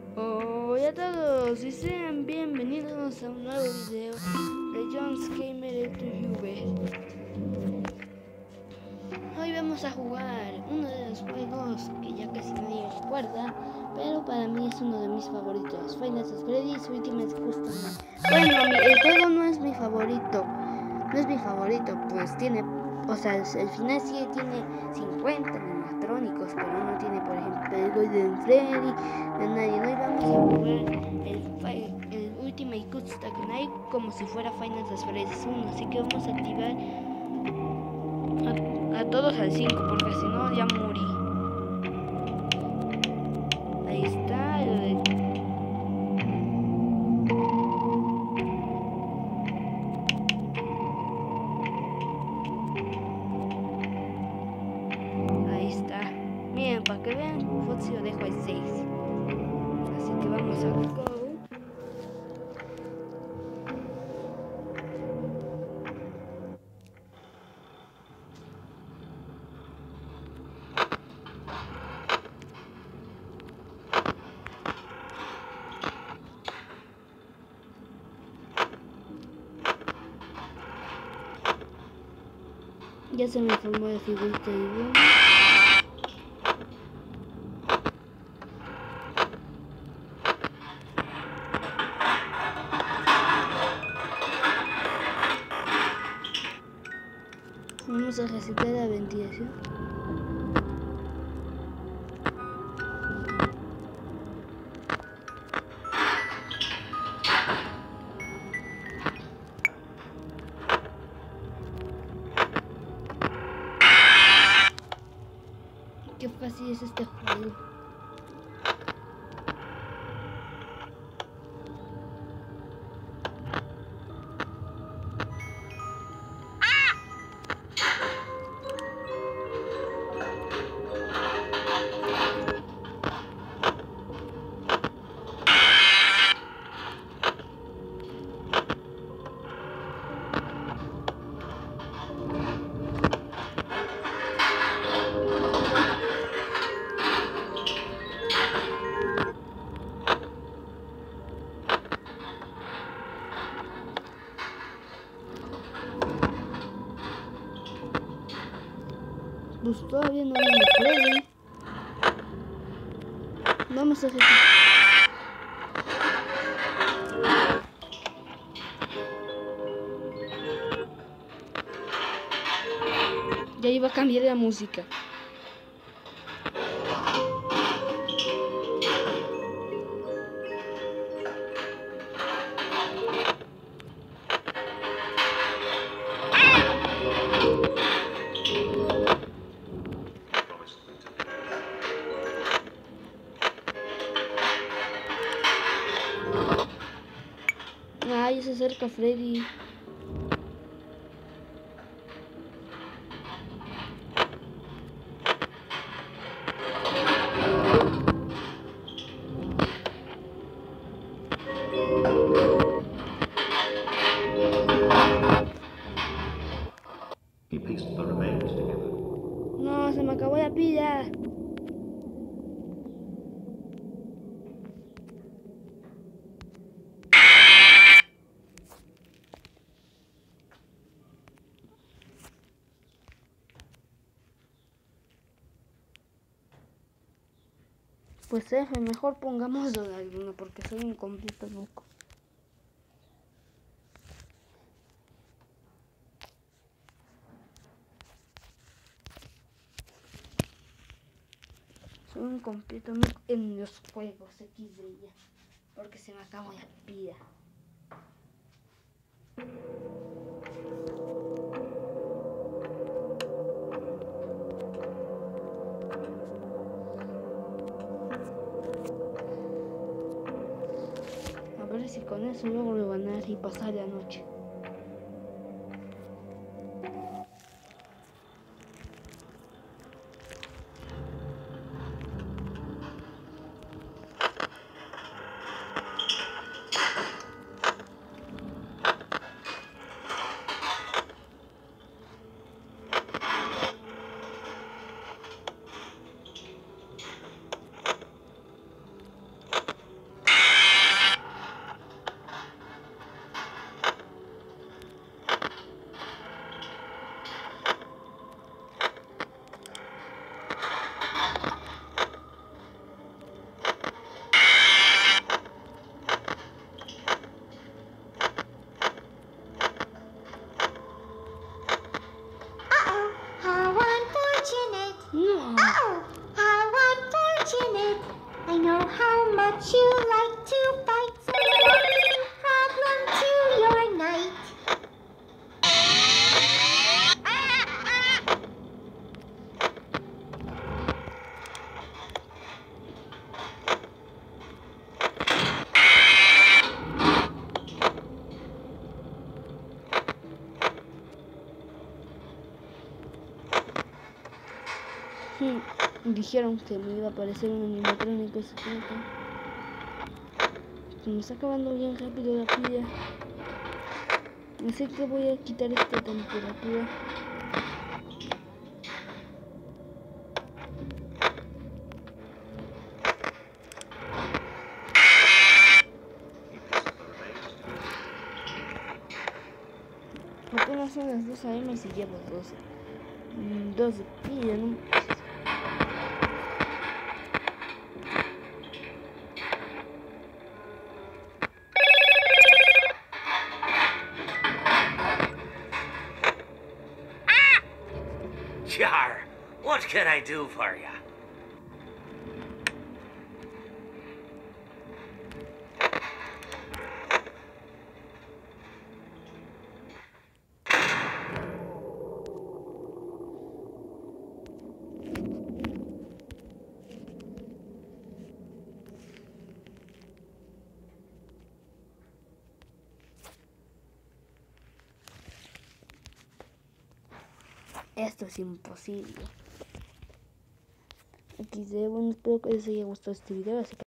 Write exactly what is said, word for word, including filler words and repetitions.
Hola a todos y sean bienvenidos a un nuevo video de Jones Gamer YouTube. Hoy vamos a jugar uno de los juegos que ya casi nadie recuerda, pero para mí es uno de mis favoritos, Five Nights at Freddy's Ultimate Custom. Bueno, mi, el juego no es mi favorito, no es mi favorito, pues tiene, o sea, el final sí tiene cincuenta animatrónicos, pero no tiene, por ejemplo, el Golden Freddy, de nadie. Hoy vamos a jugar el, el Ultimate Custom Night como si fuera Final Fantasy uno, así que vamos a activar a, a todos al cinco, porque si no ya morí. Ahí está, lo de... Ahí está. Miren, para que vean, Foxy lo dejo al seis. Así que vamos a go. Ya se me formó la figurita de Boom. Vamos a resetar la ventilación. Qué fácil es este juego. Pues todavía no me puede. Vamos a hacer. Ya iba a cambiar la música. Ay, se acerca Freddy. No, se me acabó la pila. Pues F, mejor pongamos de alguno porque soy un completo loco. Soy un completo loco en los juegos X de ella. Porque se me acabó la pila. A ver si con eso luego lo van a hacer y pasar la noche. how much you like to fight, so no problem to your night. Hmm, dijeron que me iba a aparecer un animatrónico secreto. Se me está acabando bien rápido la pila. No sé que voy a quitar esta temperatura. Apenas son las dos a eme y llevo doce. dos de pila, ¿no? Char, what can I do for you? Esto es imposible. Aquí, bueno, espero que les haya gustado este video. Así que